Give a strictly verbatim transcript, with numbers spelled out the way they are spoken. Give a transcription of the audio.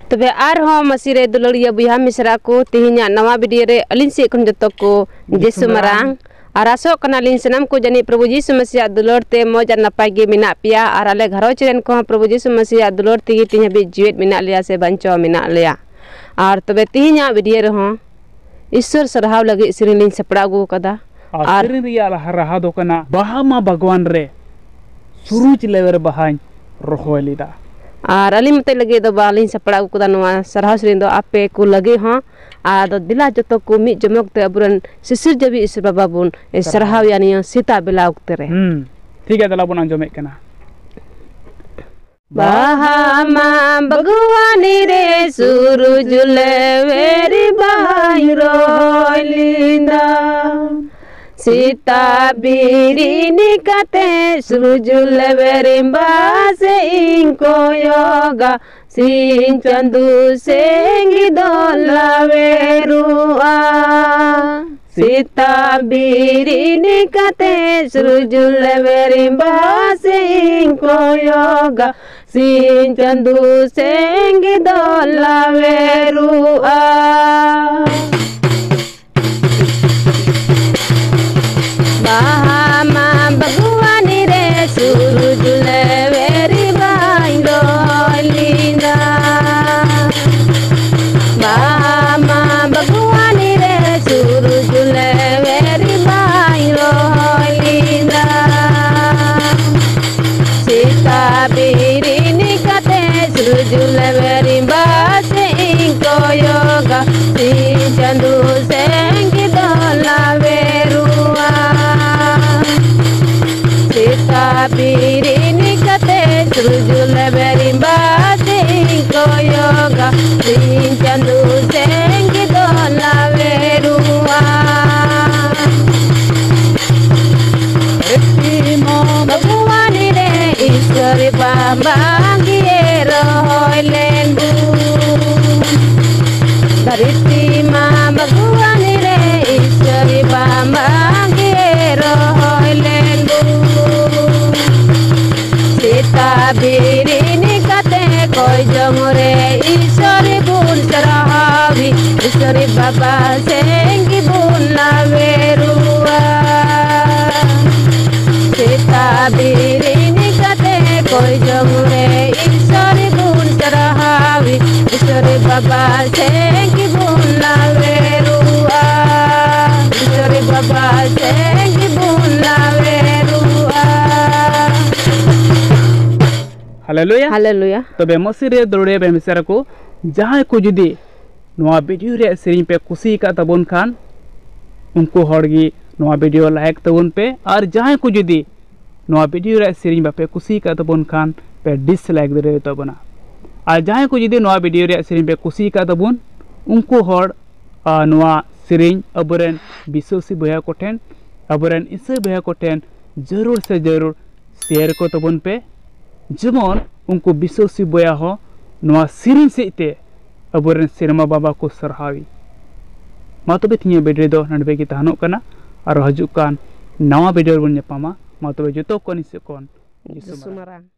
तबे आर हो मसीरे दुलड़िया बुया मिश्रा को तिहिना नवा वीडियो रे अलिन से खन जतो को जिसु मरांग आरासो कनालिन सनम को जनी प्रभु यीशु मसीह दुलड़ ते मौज नपाय गे मिना पिया आर आले घरो चेन को प्रभु यीशु मसीह दुलड़ तिगी तिहि बि जीवित मिना लिया से बंचो मिना लिया आर तबे तिहिना वीडियो रे हो ईश्वर सरहाव लगे सिरिन सपड़ा गो कदा आर सिरिन रिया रहा दो कना बाहा मा भगवान रे सुरुज लेवर बहान रोहोय लिदा और अली मत लगे दो बालिन सपड़ा को नवा सरहा सिरिन दो आपे को लगे हाँ आदो दिला जतो को मी जमक ते अबुरन सिसिर जबी ईश्वर बाबा बुन सरहा यानी सीता बेला उक्ते रे हम्म ठीक है दला बुन अंजमे कना बाहामा भगवानी रे सुरुज लेवेरी बाई रोलिंदा सीता बीरी निकते सुरुजुल बेरिंबा से इनको योगा सिंह चंदू सेंगी दोला वेरुआ सीता बीरी निकते सुरुजुल बेरिंबा से इनको योगा सिंह चंदू सेंगी दोला वेरुआ बाहामा भगवानी रे सुरुज लेवेरी बाई रोलिंदा बाहामा भगवानी रे सुरुज लेवेरी बाई रोलिंदा सीता बीरी निकते सुरुज लेवेरी बासे इनको योगा सी चंदू सेंगी दोला वेरुआ सीता बीरी निकते सुरुजुल बेरिंबा को योगा सी चंदू सेंगी दोला वेरुआ भगवानी रे ईश्वर बाबा गिए रोलेन धरती माँ भगवानी रे ईश्वर बाबा गिए रोलेन सीता बीरी निकते कोई जमुरे ईश्वरी बुन सरहावी ईश्वरी बाबा सेंगी बुन लावेरुआ सीता बीरी निकते कोई जमुरे ईश्वरी बुन सरहावी ईश्वरी बाबा सेंगी बुन लावेरुआ ईश्वरी बाबा सेंगी बुन लावेरुआ हालेलुया हालेलुया तबे मसीरे दौड़े बे मिसरा को जहां को जुदी नवा वीडियो रे सेरिंग पे खुशी का तबन खान उनको हड़गी नवा वीडियो लाइक तबन पे और जहां को जुदी नवा वीडियो रे सेरिंग बापे खुशी का तबन खान पे डिसलाइक दे तबना और जहां को जुदी नवा वीडियो रे सेरिंग पे खुशी का तबन उनको हड़ नवा सेरिंग अबरन विश्वासी भैया को ठेन अबरन ईश्वर भैया को ठेन जरूर से जरूर शेयर को तबन पे जेमन उनको विश्वासी बया हो नवा सिरिन सेते अबरन सिरमा बाबा को सरहावी मा तबे थिया वीडियो दो नडबे की तहनो कना और हजु कान नवा वीडियो बन नेपामा मा तबे जतो कोन से कोन जिसु मरांग।